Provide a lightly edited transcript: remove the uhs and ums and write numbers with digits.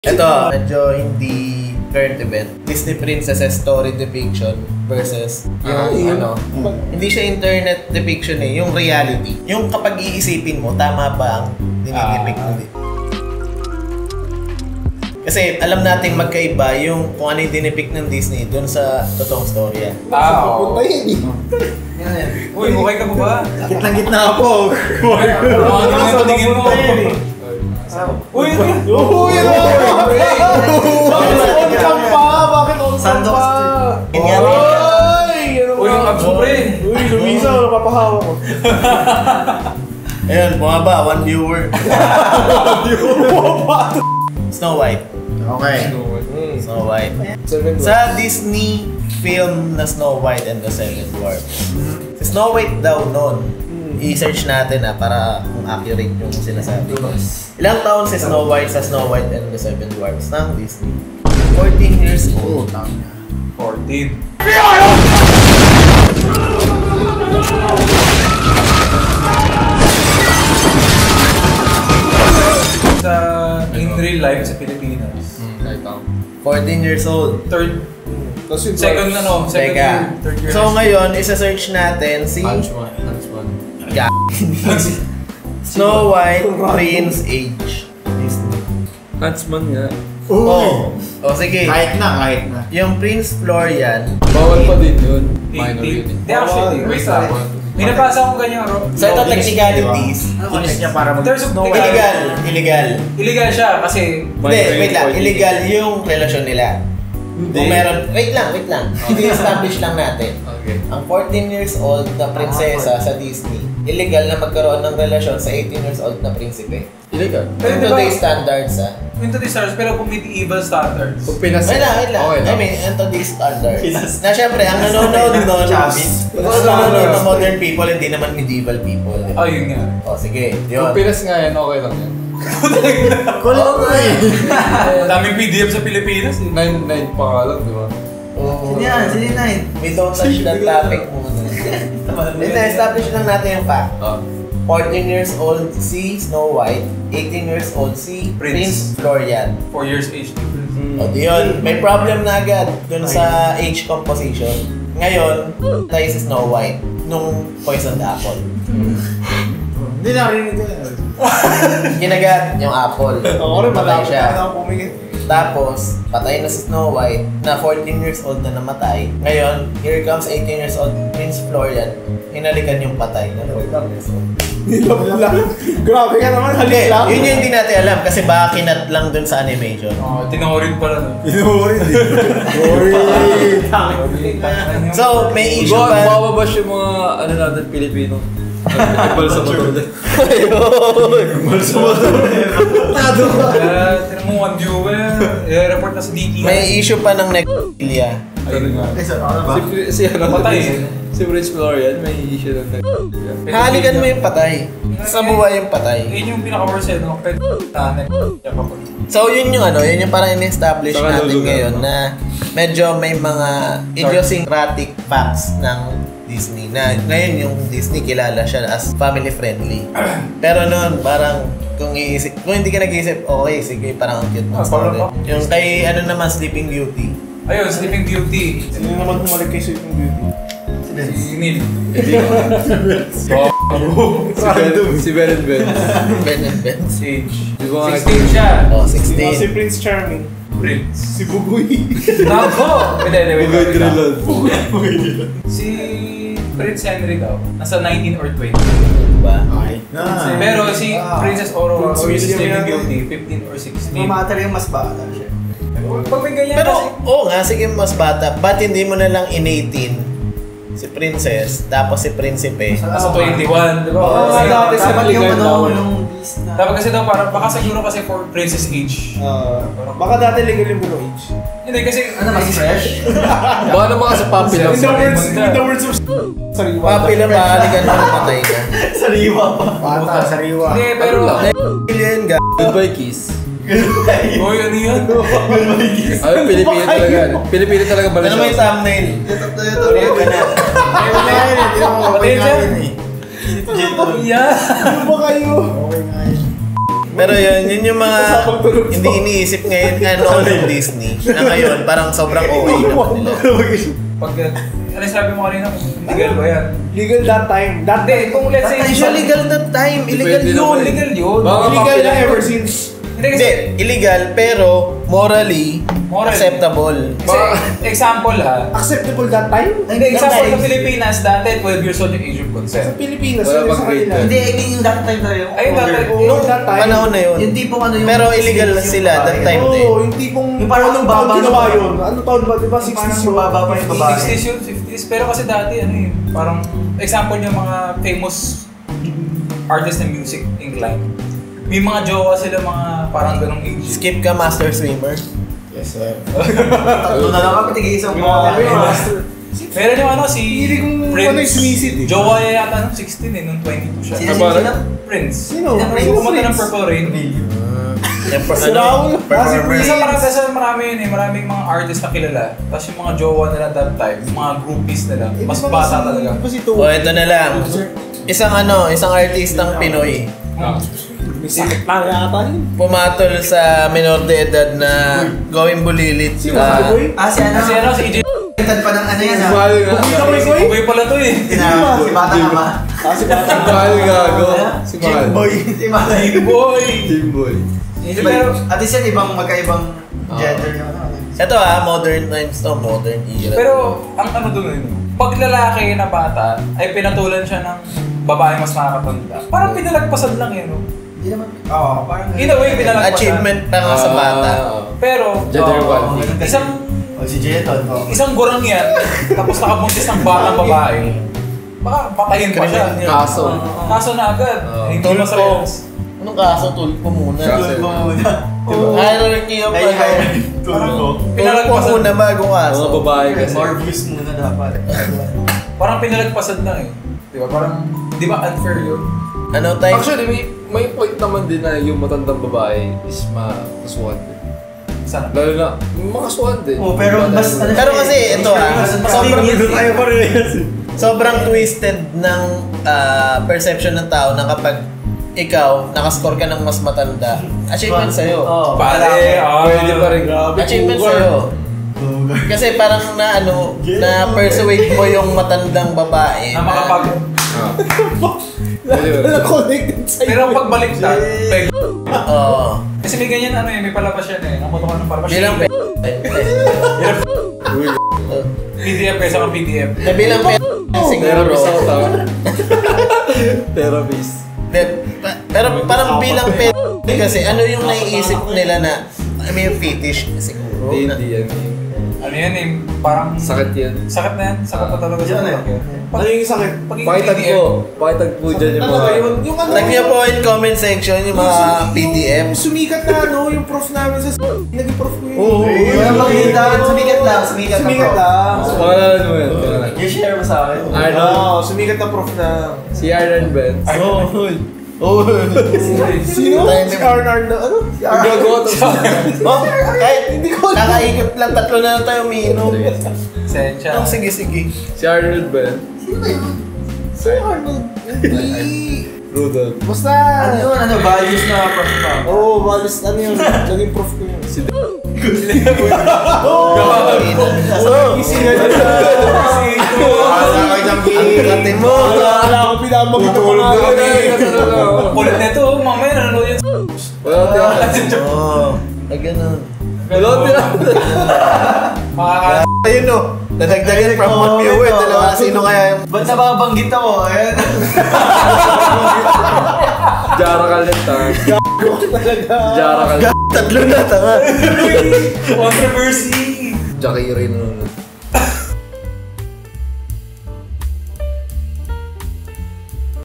Ito, medyo hindi current event. Disney Princesses story depiction versus yung hindi siya internet depiction eh, yung reality. Yung kapag iisipin mo, tama ba ang dinidepict mo dito? Kasi alam nating magkaiba yung kung ano yung dinipict ng Disney dun sa totoong storya. Papunta yun eh. Uy, mukhay ka ba? Gitna ako. Ano nga patingin mo? Uy! Uy! Bakit on pa? Bakit on pa? Uy, yung abs mo pre! Uy, Luisa, napapahawa ko. Ayun, bumaba, 1 viewer. Snow White. Okay. Snow White. Sa Disney film na Snow White and the Seven Dwarfs. Si Snow White daw noon, i-search natin para kung accurate yung sinasabi. Ilang taon si Snow White sa Snow White and the Seven Dwarfs ng Disney? 14 years old. 14. Sa in real life sa Pilipinas. 14 years old. Third Teka. third year. So ngayon, isa-search natin si Snow White, Prince Age. Disney. Huntsman nga. Oh, sige. Kahit na. Yung Prince Florian. Bawal pa din yun. Minor 18. yun. Hindi actually, wait lang. May nabasa akong ganyan, Ro. So ito technicalities. Niya para In terms of Illegal. illegal siya kasi Hindi, wait lang. Illegal yung relasyon nila. Kung meron, wait lang. I-establish lang natin. Okay. Ang 14 years old na prinsesa sa Disney, illegal na magkaroon ng relasyon sa 18 years old na prinsipe. Illegal. Yung today's standards Yung today's standards, pero kung medieval standards. Kung Pinas. Wait lang. Okay I mean, yung today's standards. Na syempre, ang nanonood nun, ng modern people, hindi naman medieval people. Oh, yun nga. O, sige. Kung Yun. Pinas nga yan, okay lang yan. Kulang na eh. Daming PDF sa Pilipinas eh. 9 pa nga lang, di ba? Sino na eh? We don't touch that topic muna. Establish lang natin yung fact. 14 years old si Snow White, 18 years old si Prince Florian. 4 years age difference. O diyon, may problem na agad dun sa age composition. Ngayon, tayo si Snow White nung poisoned apple. Hindi narinig ko. Kinagat yung apple. Ako rin, Patay siya. ako pumingin. Tapos, patay na si Snow White na 14 years old na namatay. Ngayon, here comes 18 years old Prince Florian. Hinalikan yung patay na 14 years old. Grabe ka naman, Hindi, halik lang. yun yung hindi natin alam kasi baka kinat lang dun sa animation. Tinorin pala no. So, may issue pa. Bababash yung mga ano natin Pilipino. Nagpal sa motor. Ayun! Tinan mo, one viewer. I-report na sa DTI. May issue pa ng necrophilia. Si Patay. Si Prince Florian, may issue ng Halikan mo yung patay. Sa buhay yung patay. Yun yung pinaka-worst no? Pwede So yun yung parang in-establish Saka natin lulugan, ngayon no? na medyo may mga idiosyncratic facts ng Disney na ngayon yung Disney kilala siya as family friendly. Pero noon parang kung hindi ka nag-iisip, okay, sige, parang ang cute ng story. Yung kay naman Sleeping Beauty. Ayun, Sleeping Beauty. Sino naman bumalik kay Sleeping Beauty? Si Neil. Si Ben and Ben. Ben and Ben. Age. Di ba 16 siya. Oh, Si 16. Prince Charming. Prince. Si Bugoy. Nako! Wait Bugay Trilon. Si Prince Henry daw, nasa 19 or 20. Diba? Pero si Princess Aurora or Prince si William Sleeping yan. Beauty, 15 or 16. Mamatter yung mas bata siya. Pag may ganyan Pero, kasi, oo nga, sige mas bata. Ba't hindi mo na lang in-18 si Princess, tapos si Prinsipe? nasa 21, di ba? Oo, Kasi dati sa dapat yung legal daw. yung beast na. dapat kasi daw parang, baka siguro kasi for princess age. Baka dati legal yung below age. Hindi kasi, mas fresh? Baka naman kasi papi lang. In the words of sariwa. Papi lang mahalikan mo patay ka. Sariwa pa. Bata, sariwa. hindi, pero, Million ga. Goodbye kiss. oy, ano yan? Ay, Pilipino talaga. Pilipino talaga bala Ano may thumbnail? Real ka na. Patay siya? Yeah. Ano ba kayo? Pero yun yung mga hindi iniisip ngayon noon ng Disney. Na ngayon, parang sobrang OA naman nila. Pag, ano sabi mo kanina, legal ba yan? Legal that time. That Hindi, kung let's say... Hindi siya legal that time. Illegal Depende yun. naman. Legal yun. Baka illegal na mapilay. ever since. Hindi kasi, Hindi, illegal pero morally acceptable. kasi example ha. Acceptable that time? Hindi, example That sa time. Pilipinas, dati 12 years old yung age of Sa consent. Pilipinas, Wala yun bang sa grade kanila. yan? Hindi, I mean yung that time tayo. Ayun, that time. Nung that time. Panahon na yun. Yung tipong ano yung... Pero illegal sila that time din. Oo, yung tipong Yung parang anong baba taon ginawa na- yun? Anong taon ba? Diba 60s Parang yun? baba pa yung babae. 60s yun, 50s. Pero kasi dati, ano yun, parang example yung mga famous artists ng music inclined. May mga jowa sila mga parang ganong age. Skip ka, master swimmer. Yes, sir. Tatlo na lang kami, tig-isang Grabe, mga... master. Meron yung ano, si Hindi kong ano yung Prince. sumisid eh. Jowa niya yata nung 16 eh, nung 22 siya. Sino, Tama sino, rin. sino? Prince. Sino? Yung kumanta ng Purple Rain. Si Raul. Performer. Kasi marami yun eh, maraming mga artists na kilala. Tapos yung mga jowa nila that time, yung mga groupies nila, mas bata talaga. Di ba si O, ito na lang. Isang artistang Pinoy. May sakit na yata yun. Pumatol sa minor de edad na gawing bulilit. Sino sa boy? Si ano? Kasi ano, si EJ. Tan pa ng ano yan ha? Mahal nga. Pumunta ko ikaw eh. Uy pala to eh. Si Bata nga ba? Si Bata. Mahal gago. Si Mahal. Si Bata. Team boy. Team boy. Pero, At least yan, magkaibang gender yung ano. Ito modern times to, modern era. pero ang ano doon yun, pag lalaki na bata ay pinatulan siya ng babae mas nakakatanda. Parang pinalagpasan lang yun. No? Hindi naman. Oo, parang... In a way, pinalagpasan. Achievement pa nga sa bata. Pero, Gender Oo, equality. ganun kasi. isang O si Jeton. isang gurang yan, tapos nakabuntis ng batang babae, baka patayin pa siya. Kaso. Kaso na agad. Hindi Tulpo. masayas. Anong kaso? Tulpo muna. Kaso. Tulpo muna. Hierarchy of Ay, Tulpo. Tulpo Pinalagpasan. muna bago kaso. Mga babae kasi. Marvelous muna dapat. Parang pinalagpasan lang eh. Di ba? Parang, di ba unfair yun? Ano type? Actually, may point naman din na yung matandang babae is makaswan din. Sana. Lalo na, makaswan din. Oh, pero Diba, mas... lalo- Pero kasi ito Sobrang... sobrang twisted ng perception ng tao na kapag ikaw nakascore ka ng mas matanda, achievement sa'yo. Oo. Pare, Pwede pa rin. Achievement sa'yo. Kasi parang na persuade mo yung matandang babae. Na makapag... Ah. Pwede pa rin. Connected sa'yo. Pero pag baliktad, peg. Oo. Kasi may ganyan ano eh, may palabas yan eh. Nakuha ko ng palabas. Bilang PDF kaysa ka PDF. na bilang siguro. Therapist ako tao. Therapist. Pero parang bilang kasi ano yung naiisip nila na may fetish siguro. Hindi yan. Ano yan eh, parang... Sakit yan. Sakit na yan. Sakit na talaga Yan sa eh. Ano yung sakit? Pakitag po. Pakitag po dyan yung Talaga mga... yun. Yung ano? Tag niyo po in comment section yung mga PDF. Yung sumikat na ano, yung prof namin sa naging prof ko yun. Oo. Wala makita. Sumikat lang. Sumikat na Sumikat bro. lang. Pangalan mo yan. I-share mo sa akin. Arnold. Oo, sumikat na prof na. Si Aaron Benz. Oh. Sino? Si Arnold na ano? Gagawa to. Oh, kahit hindi ko nakaikot lang, tatlo na lang tayo umiinom. Sensya. Oh, sige. Si Arnold Benz. Si Arnold. Hindi. Rudolph. Basta. Ano yun? Ano? Values na prof pa. Oo, balis. Ano yun? Naging prof ko yun. Si Isingan yun. Kate mo. Wala ako pinamagod ako nga kami. Kulit na ito, mamaya nanonood yun. Wala tira. Oh, ay ganun. Wala tira. Makaka... Ayun no, nadagdagan from 1 viewer, dalawa. Sino kaya yung... Ba't nababanggit ako? Ayan. Jara Calenta. Jara Calenta. Tatlo na, tanga. Controversy! Jackie Rin.